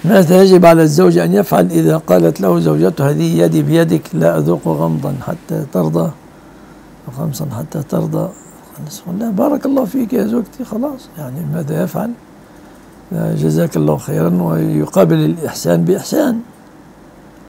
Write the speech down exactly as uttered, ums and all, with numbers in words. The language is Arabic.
ماذا يجب على الزوج أن يفعل إذا قالت له زوجته هذه يدي بيدك لا أذوق غمضا حتى ترضى وخمسا حتى ترضى؟ لا، بارك الله فيك يا زوجتي، خلاص يعني ماذا يفعل؟ جزاك الله خيرا، ويقابل الإحسان بإحسان.